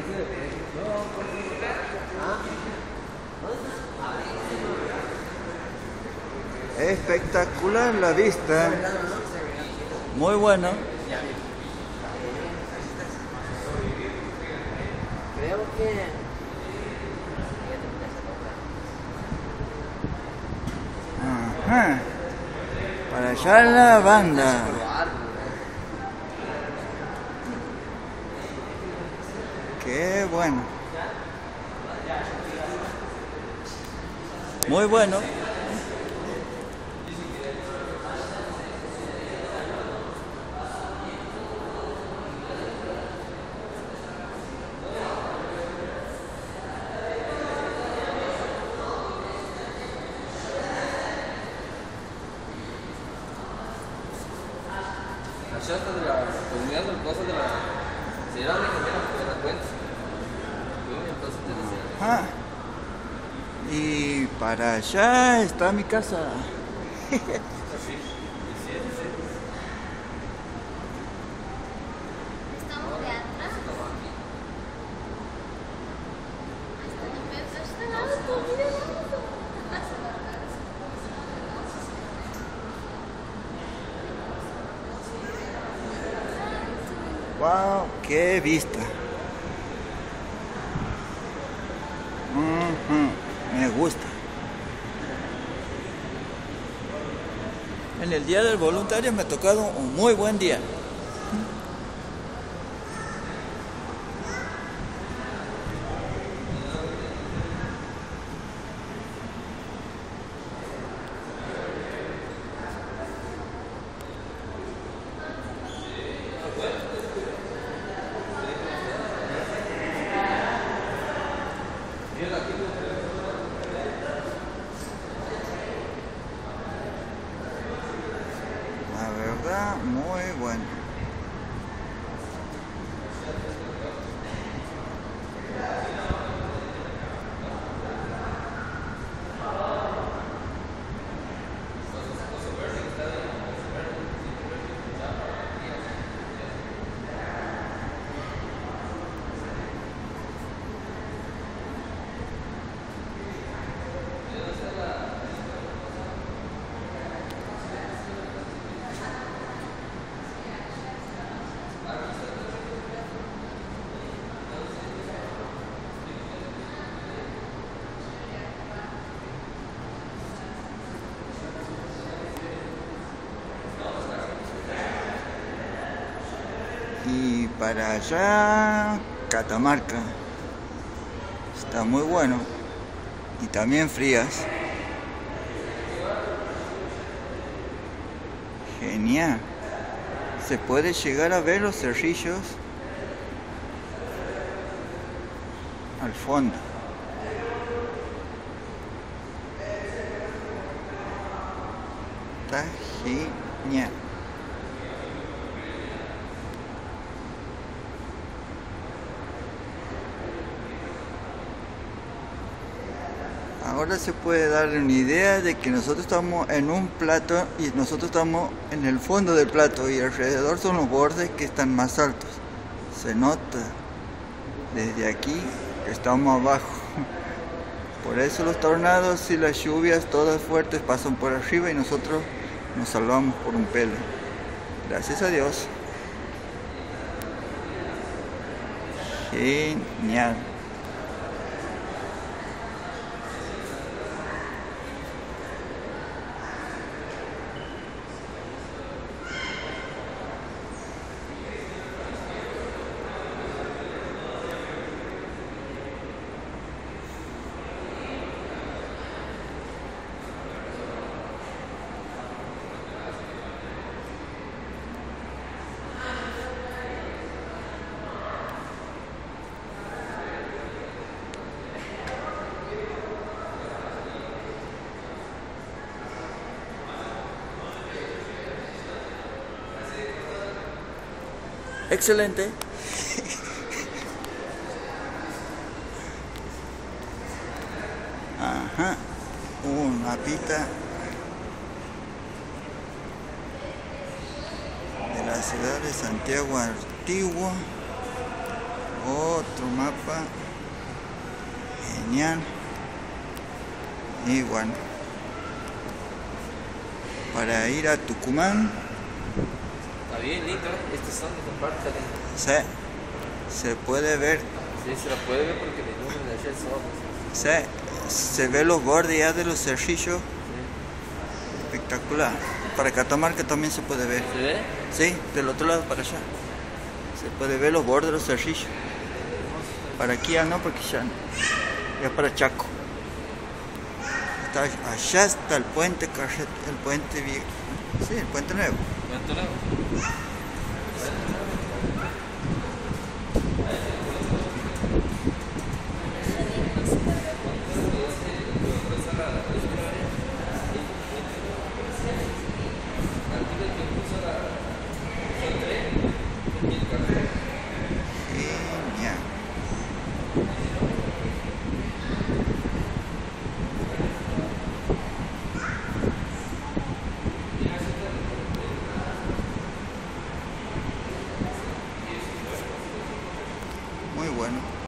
Espectacular la vista. Muy bueno. Creo que... Ajá. Para allá la banda. Qué bueno. Muy bueno. Allá está de la comunidad del coso de la cerámica, mira, de la cuenta. Entonces te decía. Ajá. Y para allá está mi casa. Estamos de atrás. Está el auto, mira el auto. Wow, qué vista. Me gusta. En el día del voluntario me ha tocado un muy buen día. La verdad, muy bueno. Y para allá, Catamarca. Está muy bueno. Y también Frías. Genial. Se puede llegar a ver los cerrillos al fondo. Está genial. Ahora se puede dar una idea de que nosotros estamos en un plato y nosotros estamos en el fondo del plato y alrededor son los bordes que están más altos. Se nota desde aquí que estamos abajo. Por eso los tornados y las lluvias todas fuertes pasan por arriba y nosotros nos salvamos por un pelo. Gracias a Dios. Genial. Excelente. Ajá. Un mapita de la ciudad de Santiago Antiguo. Otro mapa. Genial. Y bueno, para ir a Tucumán, Está bien lindo, ¿eh? Estos son de compártale. se puede ver, Sí, se la puede ver porque le iluminan de allá el sol. se ve los bordes ya de los cerrillos. Sí. Espectacular. Para Catamarca también se puede ver. ¿Se ve? Sí, del otro lado para allá. Se puede ver los bordes de los cerrillos. Para aquí ya no, porque ya para Chaco. Allá está el puente el puente viejo. Sí, el puente nuevo. ¿Cuánto lado? Genial. Muy bueno.